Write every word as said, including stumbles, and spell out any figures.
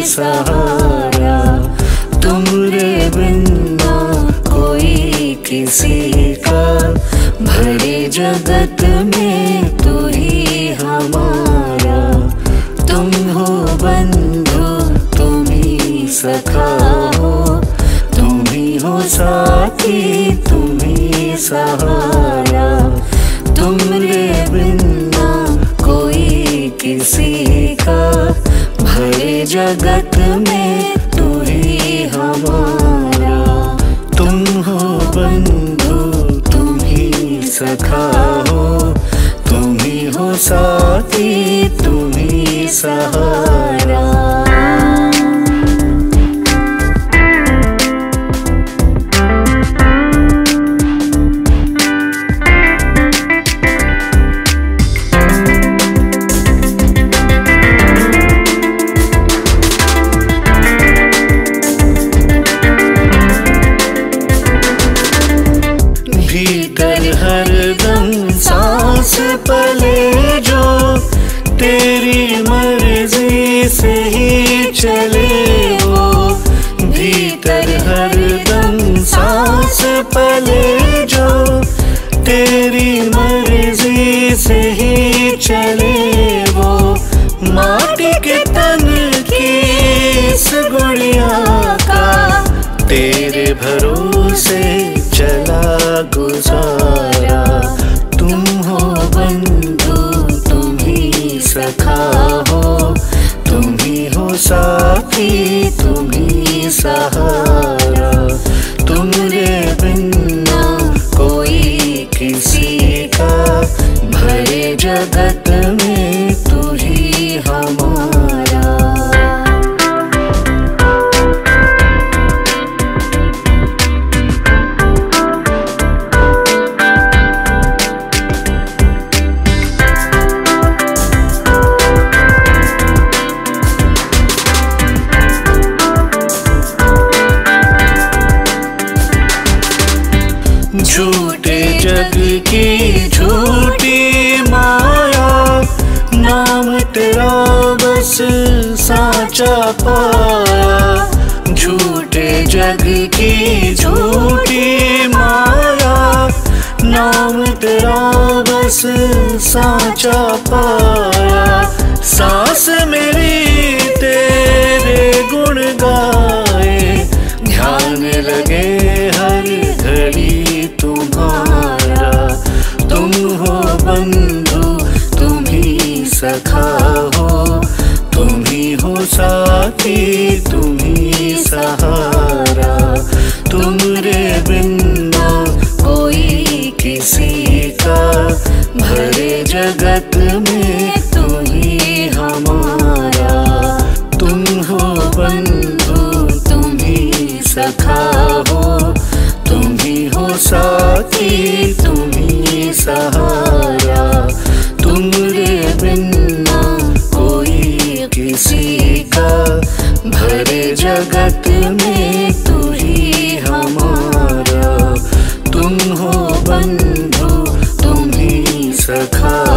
सहारा। तुमरे बिना कोई किसी का, भरे जगत में तू ही हमारा। तुम हो बंधु तुम ही सखा हो, तुम ही हो साथी तुम ही सहारा। तुमरे बिना कोई किसी का, भरे जगत में तू ही हमारा। तुम हो बंधु तुम ही सखा हो, तुम ही हो साथी तुम ही सहारा। भीतर हरदम सांस पले जो, तेरी मर्जी से ही चले वो। भीतर हरदम सांस पले जो, तेरी मर्जी से ही चले वो। माटी के तन की इस गुड़िया का, तेरे भरोसे चला गुजारा। तुम हो बंधु तुम ही सखा हो, तुम ही हो साथी तुम ही सहारा। तुमरे बिना कोई किसी का, भरे जगत में तू ही हमारा। झूठे जग की झूठी माया, नाम तेरा बस साचा पाया। झूठे जग की झूठी माया, नाम तेरा बस साचा पाया। सांस मेरी तेरे गुण गाए, ध्यान लगे हर घड़ी तुम्हारा। तुम हो बंधु तुम ही सखा हो, तुम ही हो साथी तुम ही सहारा। तुमरे बिना कोई किसी का, भरे जगत में तू ही हमारा। तुम हो बंधु तुम ही सखा हो, तुम ही हो साथी तुम ही सहारा। तुमरे बिना कोई किसी का, भरे जगत में तू ही हमारा। तुम हो बंधु तुम ही सखा